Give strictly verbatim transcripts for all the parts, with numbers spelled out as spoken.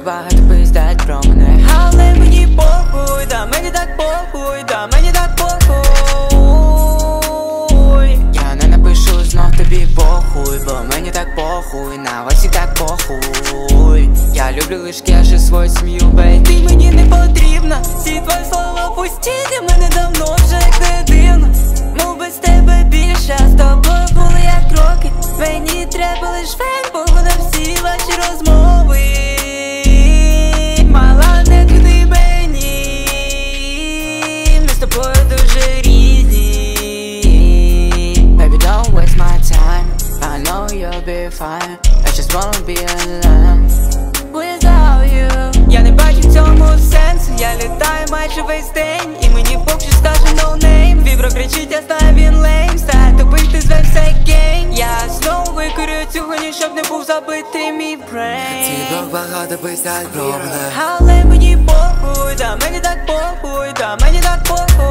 брок багато пиздять про мене, але мені похуй, да мені так похуй, да мені так похуй. Я не напишу знов тобі похуй, бо мені так похуй, на вас і так похуй. Я люблю лиш кеш і свою сім'ю, бей. Ти мені не потрібна, всі твої слова пусті, для мене давно вже як не дивно. Мов без тебе більше, а з тобою були як роки. Мені треба лиш фейк, бо на всі ваші розмови. Мала, не туди мені, ми з тобою дуже різні. Baby, don't waste my time, I know you'll be fine, I just wanna be alone without you. Я не бачу в цьому сенсу, я літаю майже весь день, і мені поки що скаже no name. Вібро кричить, я знаю, він лейм, стає тупий, ти звевся гейм. Я знову викурю цю гоні, щоб не був забитий мій брейн. Ці брок багато пиздять про мене, але мені похуй, да мені так похуй, да мені так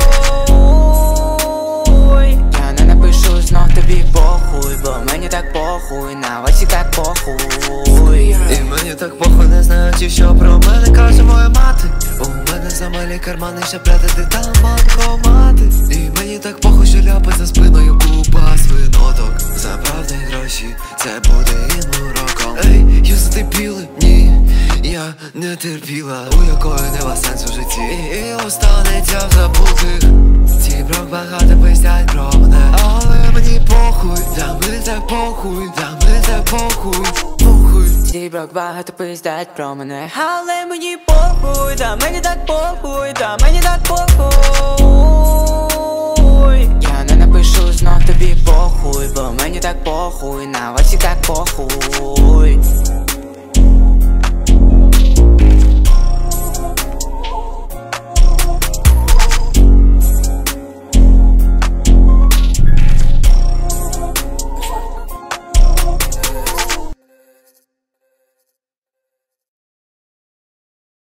похуй. Я не напишу знов тобі похуй, бо мені так похуй, на вас і так похуй. І мені так похуй, не знаю, чи що про мене каже моя мати. У мене замалі кармани, ще прятати там банкомати. І мені так похуй, що ляпи за спиною купа свиноток. За правди гроші, це буде їм уроком. Ей, юзати піли? Ні, я не терпіла, у якої нема сенсу в житті, і останеться в забутих. Ці брок багато пиздять про мене, але мені похуй, да мені так похуй, да мені так похуй, похуй. Ці брок багато пиздять про мене, але мені похуй, да мені так похуй, да мені так похуй. Я не напишу знов тобі похуй, бо мені так похуй, на вас і так похуй.